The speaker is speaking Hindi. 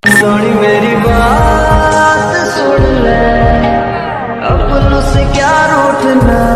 सोनी मेरी बात सुन ले, अपनों से क्या रूठना।